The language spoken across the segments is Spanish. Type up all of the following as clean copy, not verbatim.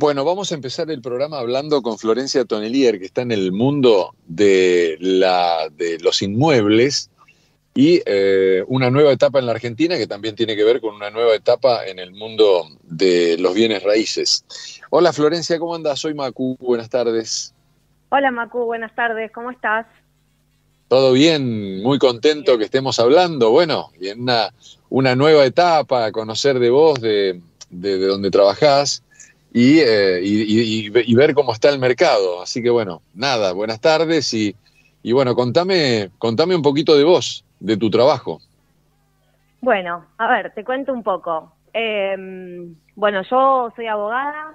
Bueno, vamos a empezar el programa hablando con Florencia Tonnelier, que está en el mundo de los inmuebles y una nueva etapa en la Argentina que también tiene que ver con una nueva etapa en el mundo de los bienes raíces. Hola Florencia, ¿cómo andas? Soy Macu, buenas tardes. Hola Macu, buenas tardes, ¿cómo estás? ¿Todo bien? Muy contento que estemos hablando. Bueno, y en una nueva etapa, conocer de vos, de donde trabajás y ver cómo está el mercado. Así que bueno, nada, buenas tardes y bueno, contame un poquito de vos, de tu trabajo. Bueno, a ver, te cuento un poco. Bueno, yo soy abogada,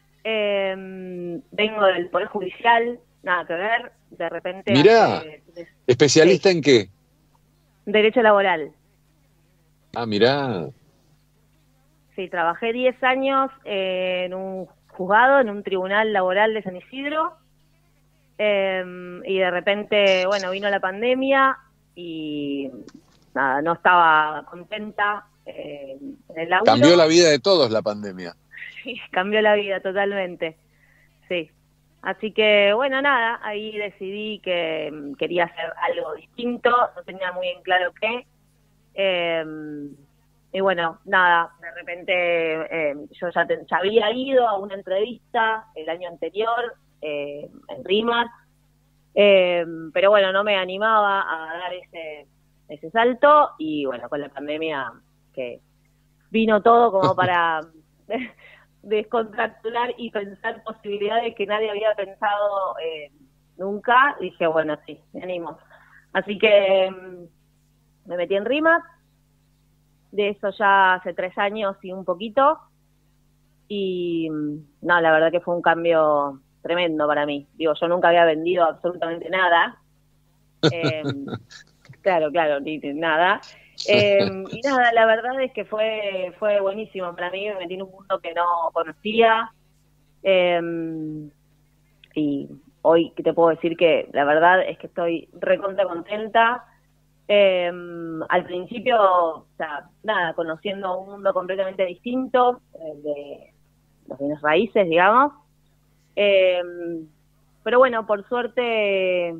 vengo del Poder Judicial, nada que ver, de repente Mirá, ¿especialista sí, en qué? Derecho Laboral. Ah, mirá. Sí, trabajé 10 años en un juzgado, en un tribunal laboral de San Isidro, y de repente, bueno, vino la pandemia y nada, no estaba contenta en el Cambió la laburo. vida de todos la pandemia. Sí, cambió la vida totalmente, sí. Así que, bueno, nada, ahí decidí que quería hacer algo distinto, no tenía muy en claro qué. Eh, y bueno, nada, de repente yo ya había ido a una entrevista el año anterior en RIMAC, pero bueno, no me animaba a dar ese salto y bueno, con la pandemia que vino todo como para descontracturar y pensar posibilidades que nadie había pensado nunca, dije, bueno, sí, me animo. Así que me metí en RIMAC, de eso ya hace 3 años y un poquito, y no, la verdad que fue un cambio tremendo para mí. Digo, yo nunca había vendido absolutamente nada, eh, claro, ni nada. Y nada, la verdad es que fue buenísimo para mí, me metí en un mundo que no conocía, eh, y hoy te puedo decir que la verdad es que estoy recontra contenta. Al principio, o sea, nada, conociendo un mundo completamente distinto de los bienes raíces, digamos. Eh, pero bueno, por suerte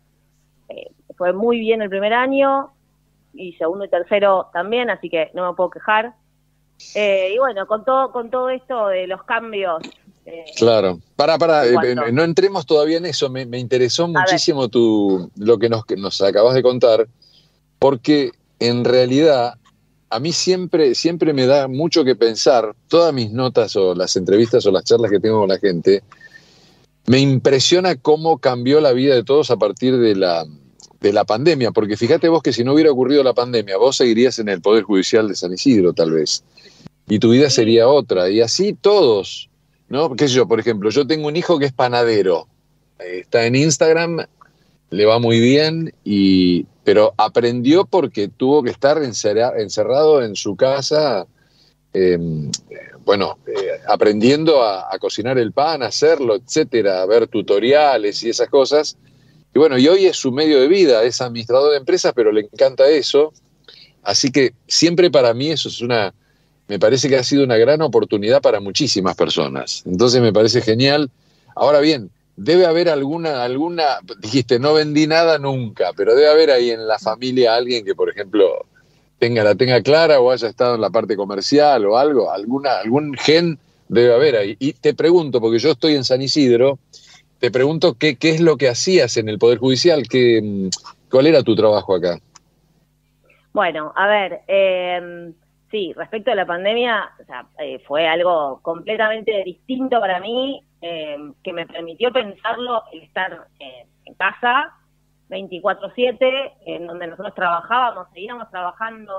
fue muy bien el primer año y segundo y tercero también, así que no me puedo quejar. Y bueno, con todo esto de los cambios. Claro. En cuanto, No entremos todavía en eso. Me interesó a ver, muchísimo lo que nos acabas de contar, porque en realidad a mí siempre me da mucho que pensar. Todas mis notas o las entrevistas o las charlas que tengo con la gente, me impresiona cómo cambió la vida de todos a partir de la pandemia, porque fíjate vos que si no hubiera ocurrido la pandemia, vos seguirías en el Poder Judicial de San Isidro, tal vez, y tu vida sí, sería otra, y así todos, ¿no? ¿Qué sé yo? Por ejemplo, yo tengo un hijo que es panadero, está en Instagram, le va muy bien, pero aprendió porque tuvo que estar encerrado en su casa, eh, aprendiendo a cocinar el pan, a hacerlo, etcétera, a ver tutoriales y esas cosas. Y bueno, y hoy es su medio de vida, es administrador de empresas, pero le encanta eso. Así que siempre para mí eso me parece que ha sido una gran oportunidad para muchísimas personas. Entonces me parece genial. Ahora bien, debe haber dijiste, no vendí nada nunca, pero debe haber ahí en la familia alguien que, por ejemplo, la tenga clara o haya estado en la parte comercial o algo, algún gen debe haber ahí. Y te pregunto, porque yo estoy en San Isidro, te pregunto qué es lo que hacías en el Poder Judicial, cuál era tu trabajo acá. bueno, a ver, sí, respecto a la pandemia, o sea, fue algo completamente distinto para mí, que me permitió pensarlo, el estar en casa 24/7, en donde nosotros trabajábamos, seguíamos trabajando,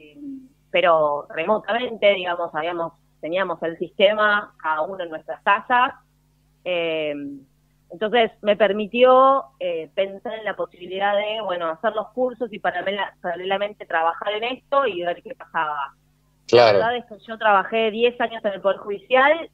pero remotamente, digamos, teníamos el sistema cada uno en nuestras casas. eh, entonces me permitió pensar en la posibilidad de, bueno, hacer los cursos y paralelamente trabajar en esto y ver qué pasaba. La Claro, verdad es que yo trabajé 10 años en el Poder Judicial,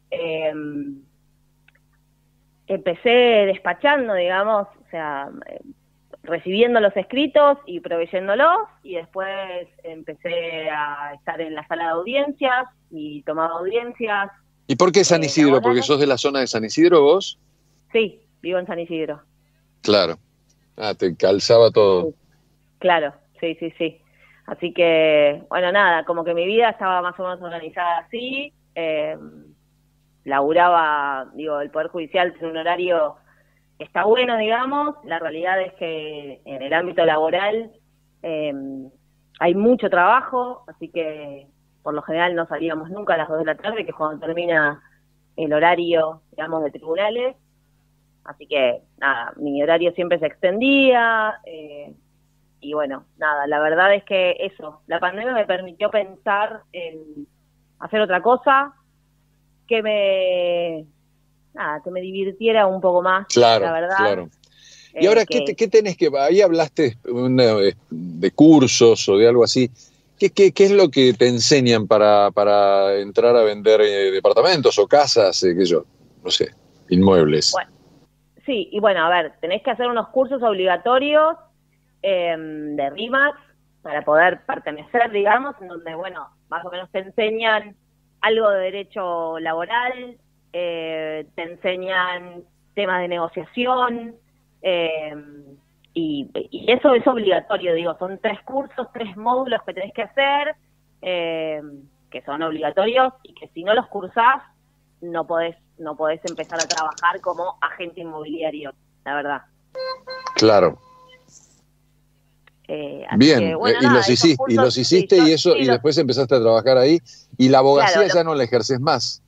empecé despachando, digamos, o sea, recibiendo los escritos y proveyéndolos, y después empecé a estar en la sala de audiencias y tomaba audiencias, ¿Y por qué San Isidro? ¿Porque laborales. sos de la zona de San Isidro vos? Sí, vivo en San Isidro. Claro. Ah, te calzaba todo. Sí, claro, sí, sí, sí. Así que, bueno, nada, como que mi vida estaba más o menos organizada así. Laburaba, digo, el Poder Judicial es un horario que está bueno, digamos. La realidad es que en el ámbito laboral eh, hay mucho trabajo, así que por lo general no salíamos nunca a las 2 de la tarde, que es cuando termina el horario, digamos, de tribunales. Así que, nada, mi horario siempre se extendía. Y bueno, nada, la verdad es que eso, la pandemia me permitió pensar en hacer otra cosa que que me divirtiera un poco más, la Claro, verdad. claro. Y ahora, Que ¿qué tenés que...? Ahí hablaste de cursos o de algo así. ¿Qué es lo que te enseñan para entrar a vender departamentos o casas, qué sé yo, no sé, inmuebles? Bueno, sí, y bueno, a ver, tenés que hacer unos cursos obligatorios de RIMAX para poder pertenecer, digamos, en donde, bueno, más o menos te enseñan algo de derecho laboral, te enseñan temas de negociación, eh, y eso es obligatorio, digo, son 3 cursos, 3 módulos que tenés que hacer, eh, que son obligatorios y que si no los cursás, no podés empezar a trabajar como agente inmobiliario, la verdad. Claro. Así que, Bien, bueno, y nada, esos cursos, los sí, hiciste yo y eso, sí y los, después empezaste a trabajar ahí, y la claro, abogacía ya no la ejerces más.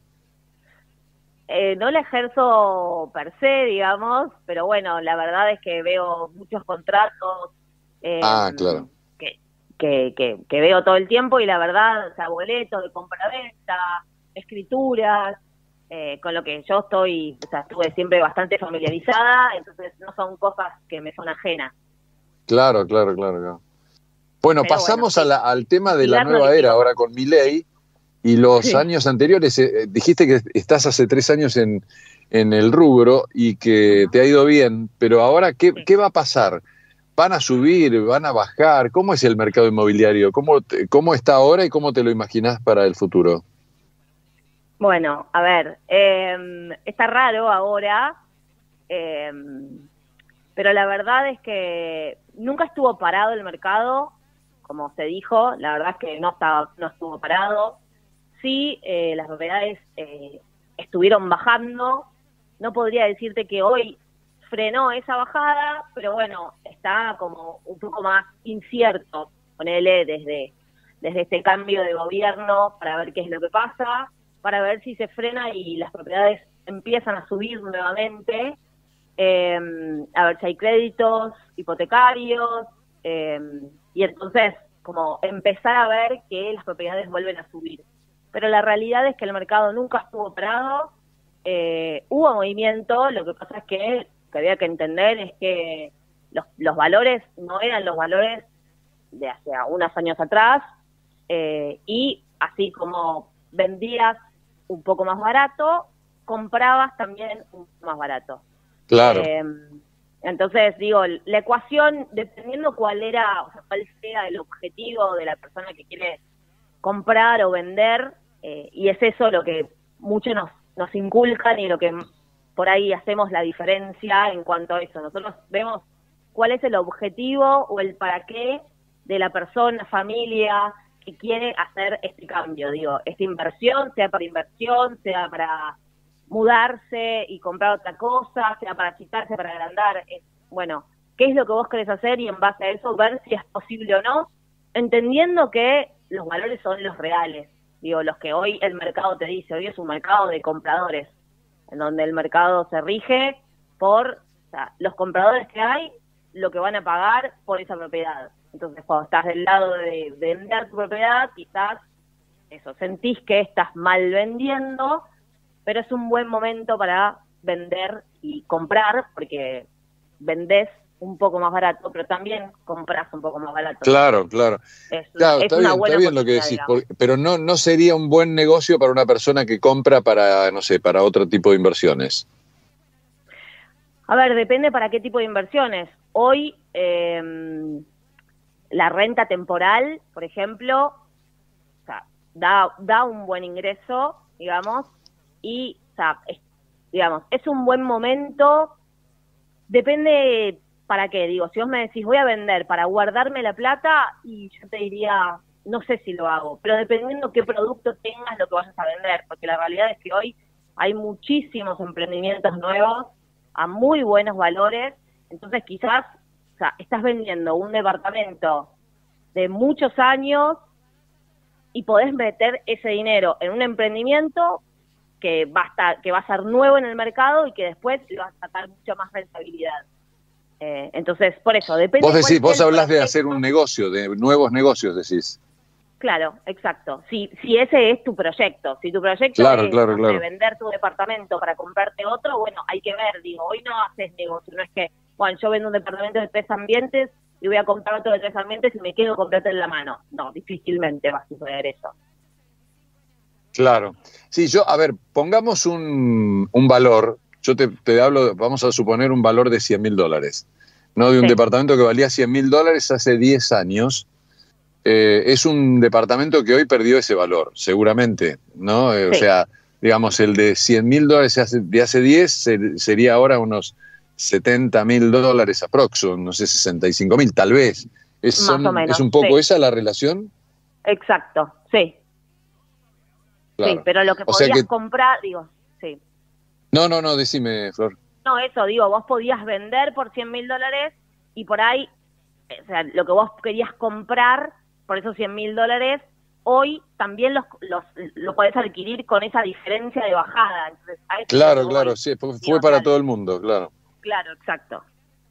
no la ejerzo per se, digamos, pero bueno, la verdad es que veo muchos contratos eh, Ah, claro. que, que veo todo el tiempo y la verdad, o sea, boletos de compra-venta, escrituras, con lo que yo estoy, o sea, estuve siempre bastante familiarizada, entonces no son cosas que me son ajenas. Claro, claro, claro, claro. Bueno, Pero bueno, pasamos sí, al tema de la litigar no nueva era litigo más. ahora con Milei y los Sí. años anteriores. Dijiste que estás hace 3 años en el rubro y que Ujú. te ha ido bien, pero ahora, Sí. ¿qué va a pasar? ¿Van a subir? ¿Van a bajar? ¿Cómo es el mercado inmobiliario? ¿Cómo está ahora y cómo te lo imaginás para el futuro? Bueno, a ver, está raro ahora, eh, pero la verdad es que nunca estuvo parado el mercado, como se dijo, la verdad es que no estuvo parado. Sí, las propiedades estuvieron bajando. No podría decirte que hoy frenó esa bajada, pero bueno, está como un poco más incierto, ponele desde este cambio de gobierno para ver qué es lo que pasa, para ver si se frena y las propiedades empiezan a subir nuevamente, eh, a ver si hay créditos hipotecarios, eh, y entonces como empezar a ver que las propiedades vuelven a subir. Pero la realidad es que el mercado nunca estuvo parado, hubo movimiento, lo que pasa es que lo que había que entender es que los valores no eran los valores de hace unos años atrás, y así como vendías un poco más barato, comprabas también un poco más barato. Claro, Eh, entonces, digo, la ecuación, dependiendo cuál era, o sea, cuál sea el objetivo de la persona que quiere comprar o vender, y es eso lo que muchos nos inculcan y lo que por ahí hacemos la diferencia en cuanto a eso. Nosotros vemos cuál es el objetivo o el para qué de la persona, familia, que quiere hacer este cambio, digo, esta inversión, sea para mudarse y comprar otra cosa, sea para quitarse, para agrandar, bueno, qué es lo que vos querés hacer y en base a eso ver si es posible o no, entendiendo que los valores son los reales, digo, los que hoy el mercado te dice, hoy es un mercado de compradores, en donde el mercado se rige por, o sea, los compradores que hay, lo que van a pagar por esa propiedad. Entonces, cuando estás del lado de vender tu propiedad, quizás eso, sentís que estás mal vendiendo, pero es un buen momento para vender y comprar, porque vendés un poco más barato, pero también compras un poco más barato. claro, claro. Claro, Es una está buena bien lo que oportunidad, decís, digamos. pero no sería un buen negocio para una persona que compra para, no sé, para otro tipo de inversiones. A ver, depende para qué tipo de inversiones. Hoy, la renta temporal, por ejemplo, o sea, da un buen ingreso, digamos, y, o sea, digamos, es un buen momento, depende para qué, digo, si vos me decís voy a vender para guardarme la plata, y yo te diría, no sé si lo hago, pero dependiendo qué producto tengas lo que vayas a vender, porque la realidad es que hoy hay muchísimos emprendimientos nuevos a muy buenos valores, entonces quizás, o sea, estás vendiendo un departamento de muchos años y podés meter ese dinero en un emprendimiento que va a ser nuevo en el mercado y que después le va a sacar mucha más rentabilidad. Entonces, por eso, depende. Vos decís, cuál vos sea el hablás de proyecto. hacer un negocio, de nuevos negocios, decís. Claro, exacto. Si ese es tu proyecto, si tu proyecto Claro, es, claro, no sé, claro. vender tu departamento para comprarte otro, bueno, hay que ver, digo, hoy no haces negocio, no es que, bueno, yo vendo un departamento de 3 ambientes y voy a comprar otro de 3 ambientes y me quedo con plata en la mano. No, difícilmente va a suceder eso. Claro. Sí, a ver, pongamos un valor, yo te hablo, vamos a suponer un valor de $100.000, ¿no? De un Sí, departamento que valía $100.000 hace 10 años. Es un departamento que hoy perdió ese valor, seguramente, ¿no? O sí, sea, digamos, el de $100.000 de hace 10 sería ahora unos $70.000 aprox, no sé, 65.000, tal vez. más o ¿Es menos, un poco sí, esa la relación? exacto, sí, sí, Claro. pero lo que O sea podías que, comprar, digo, sí. no, decime, Flor. No, eso, digo, vos podías vender por $100.000 y por ahí, o sea, lo que vos querías comprar por esos $100.000, hoy también lo podés adquirir con esa diferencia de bajada. Entonces, a eso es lo que Claro, voy. claro, sí, Digo, fue o sea, para todo el mundo, claro. claro, exacto.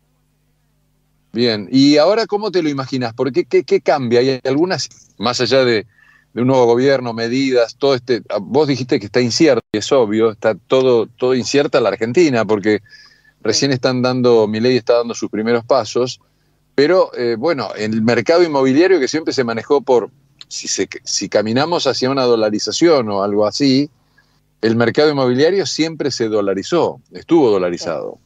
Bien, y ahora, ¿cómo te lo imaginas? ¿Por qué cambia? ¿Hay algunas, más allá de un nuevo gobierno, medidas, todo vos dijiste que está incierto, y es obvio, está todo incierta la Argentina, porque Sí. recién Milei está dando sus primeros pasos, pero bueno, el mercado inmobiliario que siempre se manejó si caminamos hacia una dolarización o algo así, el mercado inmobiliario siempre se dolarizó, estuvo Sí. dolarizado.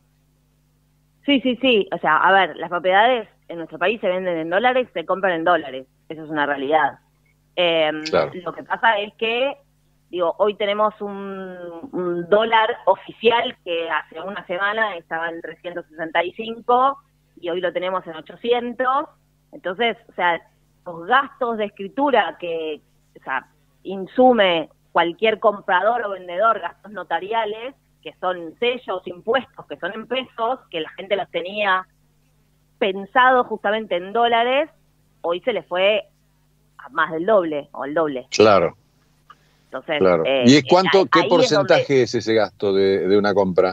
Sí, sí, sí. O sea, a ver, las propiedades en nuestro país se venden en dólares, se compran en dólares. Eso es una realidad. Claro, Lo que pasa es que, digo, hoy tenemos un dólar oficial que hace una semana estaba en 365 y hoy lo tenemos en 800. Entonces, o sea, los gastos de escritura que, o sea, insume cualquier comprador o vendedor, gastos notariales, que son sellos, impuestos, que son en pesos, que la gente los tenía pensado justamente en dólares, hoy se les fue a más del doble o el doble. claro. Entonces, Claro. ¿Y qué ahí es donde... porcentaje es ese gasto de una compra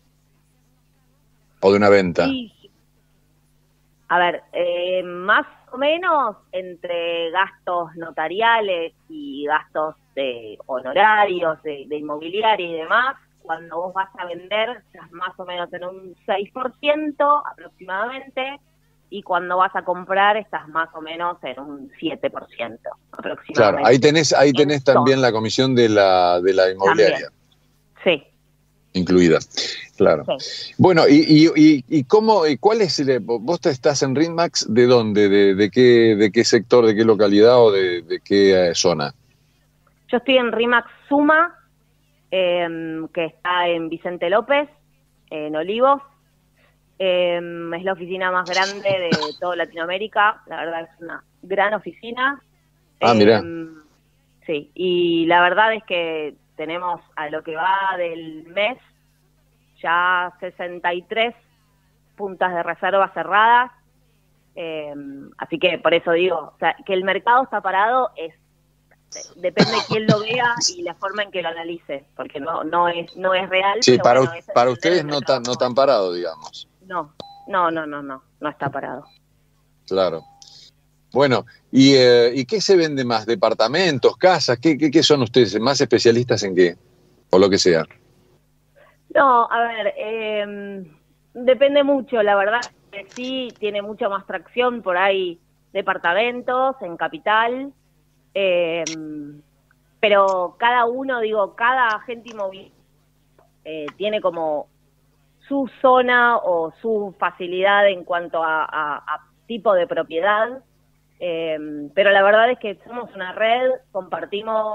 o de una venta? Y, a ver, más o menos entre gastos notariales y gastos de honorarios, de inmobiliaria y demás, cuando vos vas a vender, estás más o menos en un 6% aproximadamente, y cuando vas a comprar estás más o menos en un 7% Claro, ahí aproximadamente. tenés En también todo, la comisión de la también. inmobiliaria Sí, incluida. Claro. sí. Bueno, y cómo, cuál es vos estás en RIMAX, ¿de dónde? ¿De qué sector, de qué localidad o de qué zona? Yo estoy en RIMAX Suma, que está en Vicente López, en Olivos. Es la oficina más grande de toda Latinoamérica, la verdad es una gran oficina. Ah, mirá, Sí, y la verdad es que tenemos a lo que va del mes ya 63 puntas de reserva cerradas, así que por eso digo, o sea, que el mercado está parado depende de quién lo vea y la forma en que lo analice, porque no es real, sí, pero bueno, es para entender ustedes el mercado no como es. tan parado, digamos. No está parado. Claro. Bueno, ¿y qué se vende más? ¿Departamentos, casas? ¿Qué son ustedes? ¿Más especialistas en qué? O lo que sea. No, a ver, depende mucho, la verdad que sí tiene mucha más tracción por ahí departamentos en capital, eh, pero cada uno, digo, cada agente inmobiliario tiene como su zona o su facilidad en cuanto a tipo de propiedad, pero la verdad es que somos una red, compartimos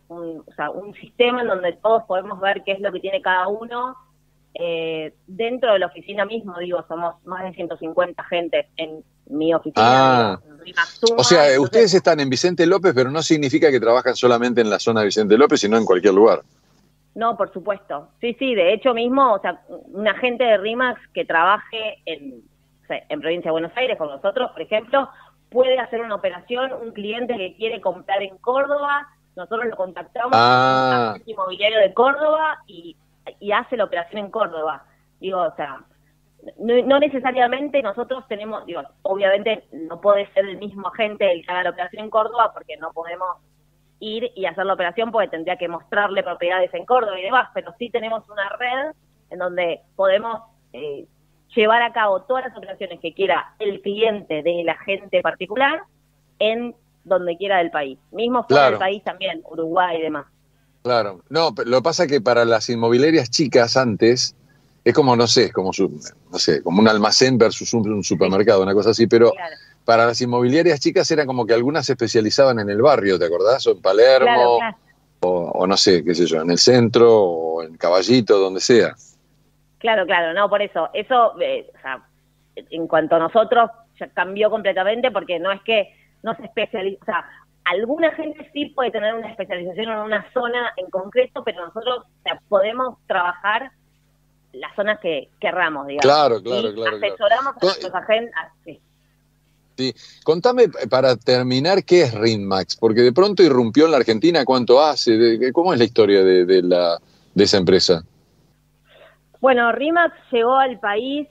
o sea, un sistema en donde todos podemos ver qué es lo que tiene cada uno. Dentro de la oficina mismo, digo, somos más de 150 gente en mi oficina, digo, en RIMAX o Suma, sea, entonces, ustedes están en Vicente López, pero no significa que trabajan solamente en la zona de Vicente López, sino en cualquier lugar. no, por supuesto. Sí, sí, de hecho mismo, o sea, un agente de RIMAX que trabaje o sea, en Provincia de Buenos Aires con nosotros, por ejemplo, puede hacer una operación, un cliente que quiere comprar en Córdoba, nosotros lo contactamos con un agente inmobiliario de Córdoba y hace la operación en Córdoba. Digo, o sea, no necesariamente nosotros tenemos, digo, obviamente no puede ser el mismo agente el que haga la operación en Córdoba porque no podemos ir y hacer la operación porque tendría que mostrarle propiedades en Córdoba y demás, pero sí tenemos una red en donde podemos llevar a cabo todas las operaciones que quiera el cliente del agente particular en donde quiera del país, mismo fuera del país también, Uruguay y demás. Claro, no, lo que pasa es que para las inmobiliarias chicas antes es como, no sé, como no sé, como un almacén versus un supermercado, una cosa así, pero Claro. Para las inmobiliarias chicas era como que algunas se especializaban en el barrio, ¿te acordás? O en Palermo, Claro. o no sé, qué sé yo, en el centro, o en Caballito, donde sea. Claro, no, por eso, o sea, en cuanto a nosotros, ya cambió completamente porque no es que no se especializa, o sea, alguna gente sí puede tener una especialización en una zona en concreto, pero nosotros, o sea, podemos trabajar las zonas que querramos, digamos. Claro. Asesoramos a nuestros agentes, sí. Sí. Contame, para terminar, ¿qué es RIMAX? Porque de pronto irrumpió en la Argentina, ¿cuánto hace? ¿Cómo es la historia de esa empresa? Bueno, RIMAX llegó al país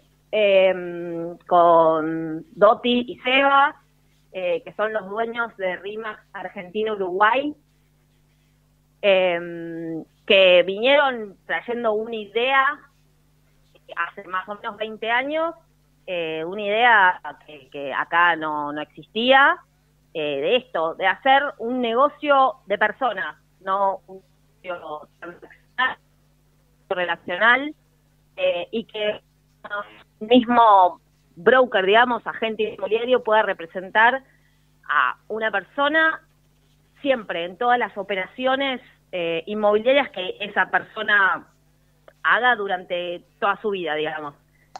con Doti y Seba, que son los dueños de RIMAX Argentina-Uruguay, que vinieron trayendo una idea hace más o menos 20 años, una idea que acá no existía, de esto, de hacer un negocio de personas, no un negocio relacional, y que el mismo broker, digamos, agente inmobiliario pueda representar a una persona siempre en todas las operaciones inmobiliarias que esa persona haga durante toda su vida, digamos.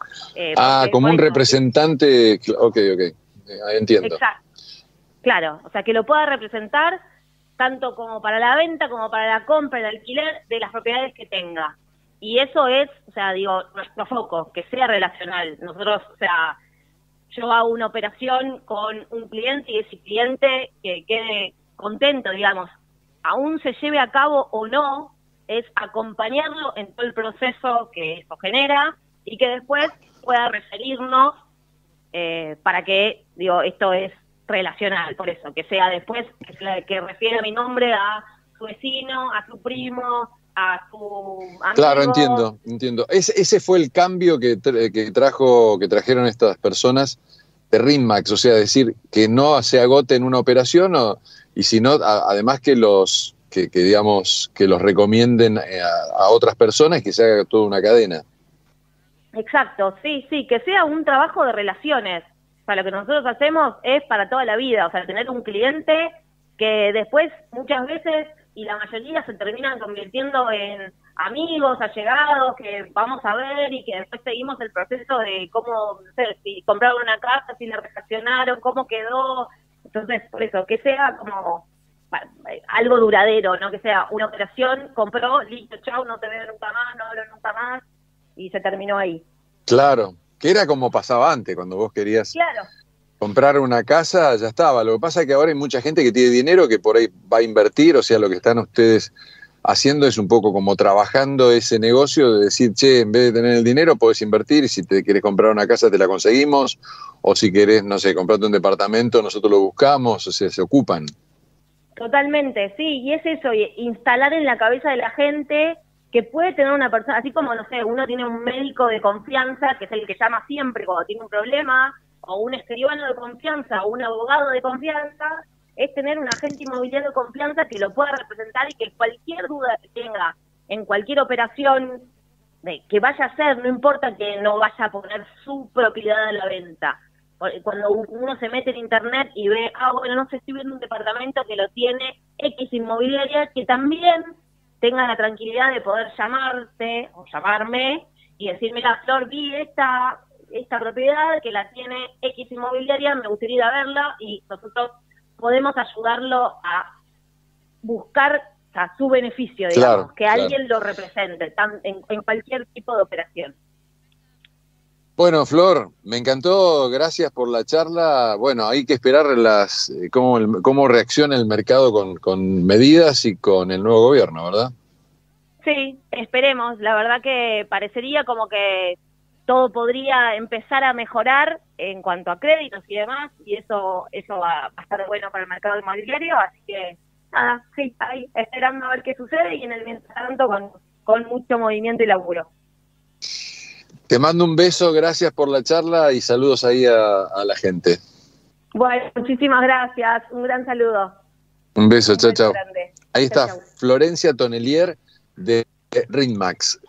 Como un representante, ok, ahí entiendo. Exacto, claro, o sea, que lo pueda representar tanto como para la venta, como para la compra, el alquiler de las propiedades que tenga. Y eso es, o sea, digo, nuestro foco, que sea relacional. Nosotros, o sea, yo hago una operación con un cliente y ese cliente que quede contento, digamos, aún se lleve a cabo o no, es acompañarlo en todo el proceso que eso genera y que después pueda referirnos para que, digo, esto es relacional, por eso, que sea después, que refiera mi nombre a su vecino, a su primo, a su amigo. Claro, entiendo. Ese fue el cambio que trajeron estas personas de RIMAX, o sea, decir que no se agote en una operación y sino además que digamos que los recomienden a otras personas, que se haga toda una cadena. Exacto, sí, que sea un trabajo de relaciones. O sea, lo que nosotros hacemos es para toda la vida, o sea, tener un cliente que después muchas veces y la mayoría se terminan convirtiendo en amigos, allegados, que vamos a ver y que después seguimos el proceso de cómo, no sé, si compraron una casa, si la refaccionaron, cómo quedó. Entonces, por eso, que sea como algo duradero, no que sea una operación, compró, listo, chau, no te veo nunca más, no hablo nunca más, y se terminó ahí. Claro, que era como pasaba antes, cuando vos querías comprar una casa, ya estaba. Lo que pasa es que ahora hay mucha gente que tiene dinero que por ahí va a invertir, o sea, lo que están ustedes haciendo es un poco como trabajando ese negocio de decir, che, en vez de tener el dinero podés invertir, y si te querés comprar una casa te la conseguimos, o si querés, no sé, comprarte un departamento, nosotros lo buscamos, o sea, se ocupan. Totalmente, sí, y es eso, instalar en la cabeza de la gente que puede tener una persona, así como, no sé, uno tiene un médico de confianza, que es el que llama siempre cuando tiene un problema, o un escribano de confianza, o un abogado de confianza, es tener un agente inmobiliario de confianza que lo pueda representar y que cualquier duda que tenga en cualquier operación que vaya a hacer, no importa que no vaya a poner su propiedad a la venta, Cuando uno se mete en internet y ve, bueno, no sé, estoy viendo un departamento que lo tiene X inmobiliaria, que también tenga la tranquilidad de poder llamarte o llamarme y decirme, mira, Flor, vi esta propiedad que la tiene X inmobiliaria, me gustaría ir a verla, y nosotros podemos ayudarlo a buscar a su beneficio, digamos, Claro, que claro. alguien lo represente en cualquier tipo de operación. Bueno, Flor, me encantó, gracias por la charla. Bueno, hay que esperar cómo reacciona el mercado con medidas y con el nuevo gobierno, ¿verdad? Sí, esperemos. La verdad que parecería como que todo podría empezar a mejorar en cuanto a créditos y demás, y eso va a estar bueno para el mercado inmobiliario, así que nada, sí, ahí esperando a ver qué sucede, y en el mientras tanto con mucho movimiento y laburo. Te mando un beso, gracias por la charla y saludos ahí a la gente. Bueno, muchísimas gracias, un gran saludo. Un beso, Un chao, beso chao. grande. Ahí Chau, está chau. Florencia Tonelier de Ringmax.